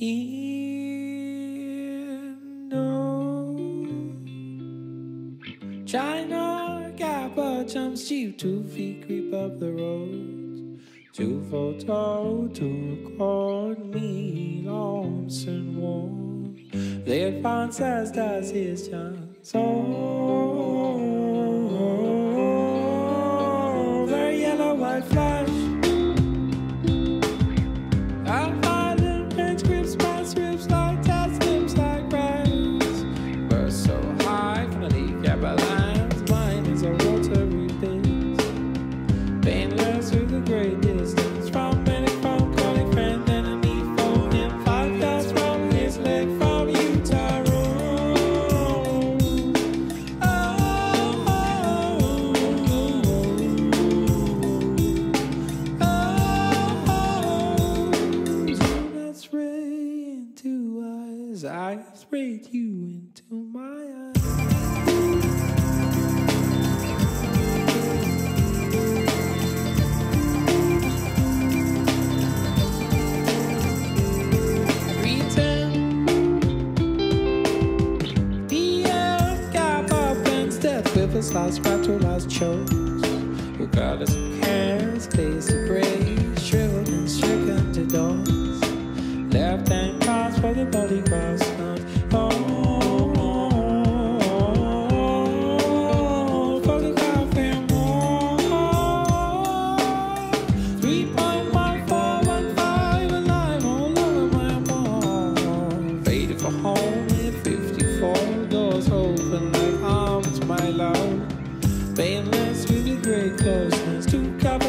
China Kappa jumps cheap, 2 feet creep up the road. 2 for Taro to record me, lonesome warm. They advance as does his chance. Oh, very yellow white flash. I'll find them French grips, past ribs like tats, lips like grass. Burst so high from the leaf, yeah, but mine is a rotary bit, painless through the great distance. From many, from calling friend, enemy, phone him 5 yards from his leg, from you, Taro. So let's ray into eyes, rate you into my eyes. With last battle, last chose. Regardless of cares, glaze of gray, shriveled and stricken to doors. Left hand pass for the body cross. Photograph him more. 3.1415 alive all over my wall. Faded for home at 54, doors open like arms, my love. Painless with a great closeness to cover.